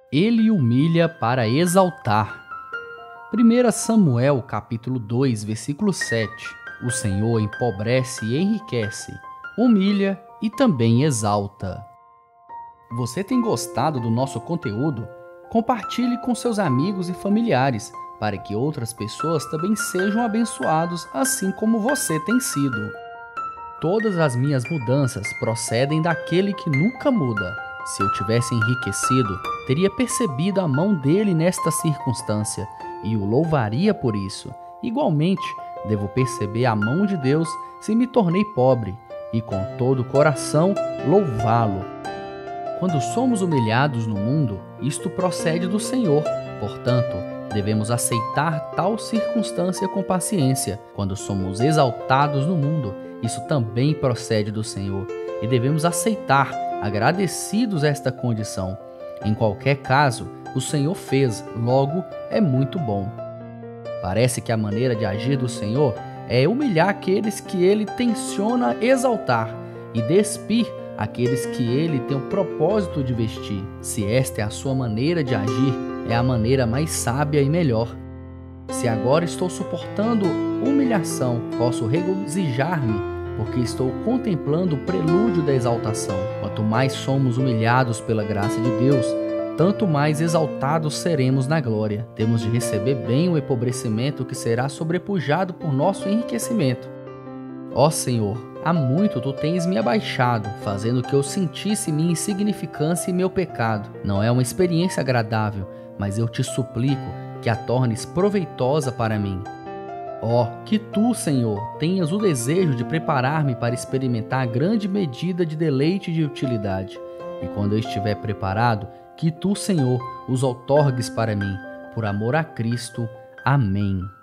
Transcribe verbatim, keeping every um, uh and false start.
Ele humilha para exaltar. primeiro Samuel, capítulo dois, versículo sete. O Senhor empobrece e enriquece, humilha e também exalta. Você tem gostado do nosso conteúdo? Compartilhe com seus amigos e familiares, para que outras pessoas também sejam abençoados, assim como você tem sido. Todas as minhas mudanças procedem daquele que nunca muda. Se eu tivesse enriquecido, teria percebido a mão dele nesta circunstância e o louvaria por isso. Igualmente, devo perceber a mão de Deus se me tornei pobre e com todo o coração louvá-lo. Quando somos humilhados no mundo, isto procede do Senhor. Portanto, devemos aceitar tal circunstância com paciência. Quando somos exaltados no mundo, isso também procede do Senhor e devemos aceitar, agradecidos esta condição. Em qualquer caso, o Senhor fez, logo é muito bom. Parece que a maneira de agir do Senhor é humilhar aqueles que ele tenciona exaltar e despir aqueles que ele tem o propósito de vestir. Se esta é a sua maneira de agir, é a maneira mais sábia e melhor. Se agora estou suportando humilhação, posso regozijar-me, porque estou contemplando o prelúdio da exaltação. Quanto mais somos humilhados pela graça de Deus, tanto mais exaltados seremos na glória. Temos de receber bem o empobrecimento que será sobrepujado por nosso enriquecimento. Ó Senhor, há muito tu tens me abaixado, fazendo que eu sentisse minha insignificância e meu pecado. Não é uma experiência agradável, mas eu te suplico que a tornes proveitosa para mim. Ó, que tu, Senhor, tenhas o desejo de preparar-me para experimentar a grande medida de deleite e de utilidade. E quando eu estiver preparado, que tu, Senhor, os outorgues para mim, por amor a Cristo. Amém.